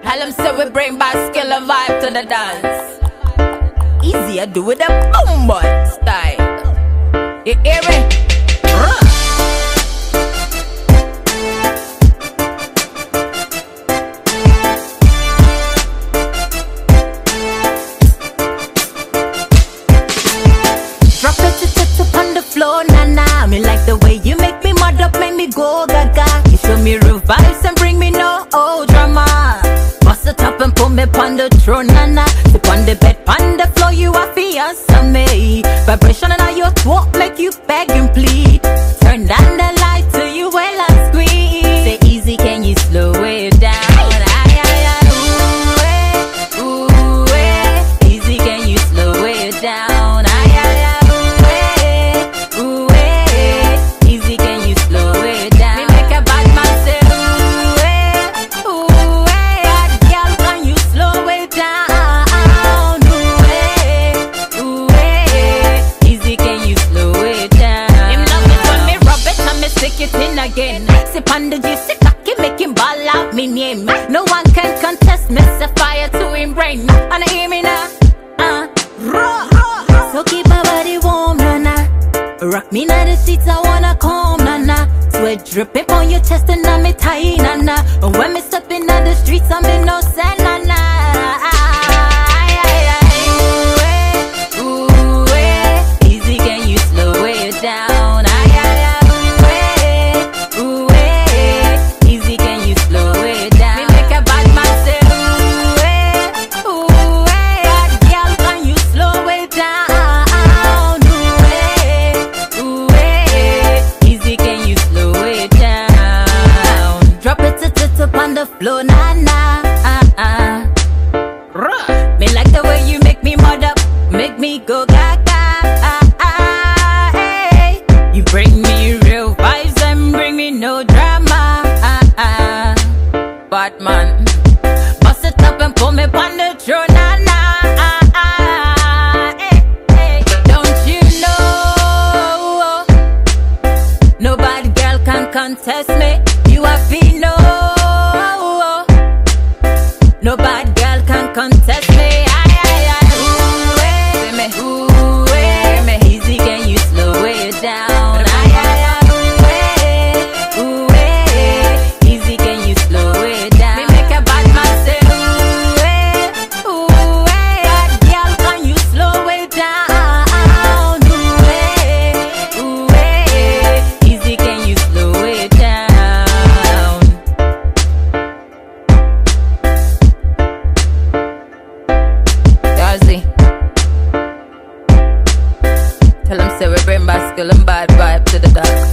Tell them say we bring back skill and vibe to the dance. Easy, I do with a boom boy style. You hear me? Drop it on the floor, nah. Me like the way you make me mud up, make me go gaga. You show me real vibes and bring me no old drama. Bust it up and put me on the throne, nah. Sit on the bed, on the floor, you are fiance me. Vibration and your talk make you beg and plead. Turn down the light till you well and squeeze. Say easy, can you slow it down? Ooh, easy, can you slow it down? Again, sip on the juice, cocky, make him ball out me name. No one can contest me, set fire to him brain. And I hear me now, so keep my body warm, nah. Rock me now the sheets, I wanna calm, nah. Sweat dripping on your chest and I'm tight, nah. And when me stepping on the streets, I'm in no sand, nah. Easy, can you slow it down? On the floor, nah. Me like the way you make me mud up, make me go gaga. Hey, you bring me real vibes and bring me no drama. Batman, bust it up and pull me on the throne, nah. Hey, don't you know? Nobody girl can contest me. You are fino. No bad girl can contest me. Easy, can you slow it down? Easy, can you slow it down? Me make a bad man say, bad girl, can you slow it down? Easy, can you slow it down? Tell them say we bring back skill and bad vibe to the dance.